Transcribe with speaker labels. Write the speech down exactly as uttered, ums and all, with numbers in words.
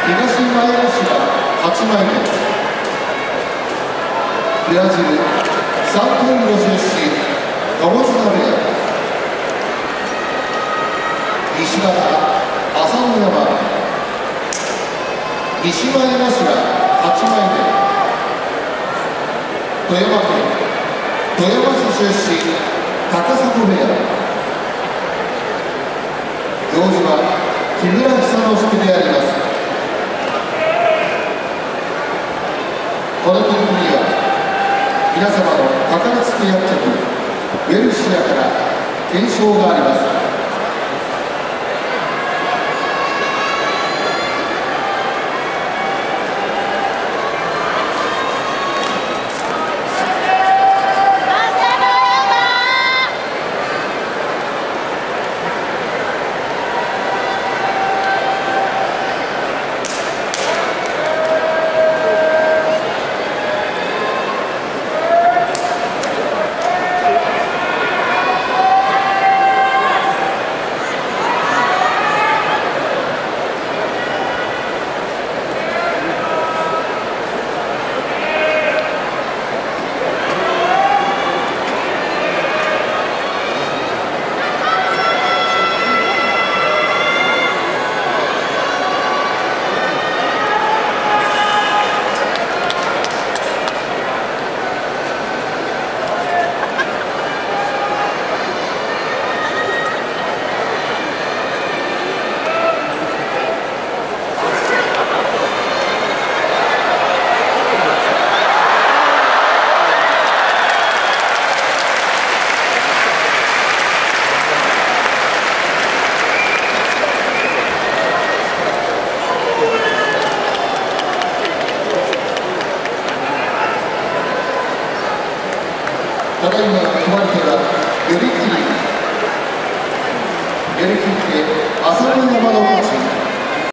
Speaker 1: 前頭はちまいめ、ブラジルサントール出身友綱部屋、西方朝乃山、西前頭はちまいめ、富山県富山市出身高砂部屋、行司は木村久之助であります。この取組は皆様のかかりつけ薬局ウェルシアから検証があります。ただいま決まり手が寄り切り、寄り切って朝乃山の勝ち。